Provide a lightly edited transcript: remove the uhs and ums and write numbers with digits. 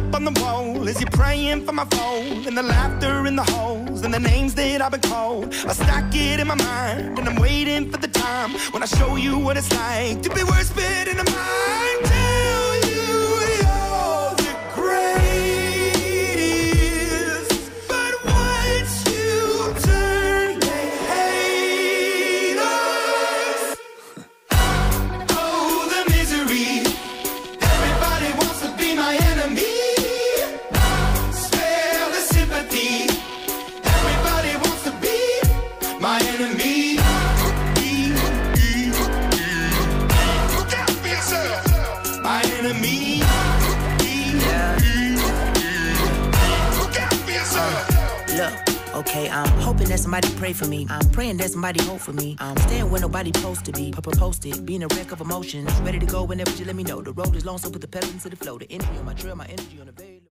up on the wall as you're praying for my phone, and the laughter in the holes and the names that I've been called. I stack it in my mind and I'm waiting for the time when I show you what it's like to be worse fit in a mind. Tell you you're the greatest, but once you turn, they hate us. Oh, the misery. Everybody wants to be my enemy. Spare the sympathy. Everybody wants to be my enemy. Look out for yourself. My enemy. Look out for yourself. Look, okay, I'm hoping that somebody pray for me. I'm praying that somebody hope for me. I'm staying where nobody supposed to be. Posted, being a wreck of emotions. Ready to go whenever you let me know. The road is long, so put the pedal into the flow. The energy on my trail, my energy on the veil.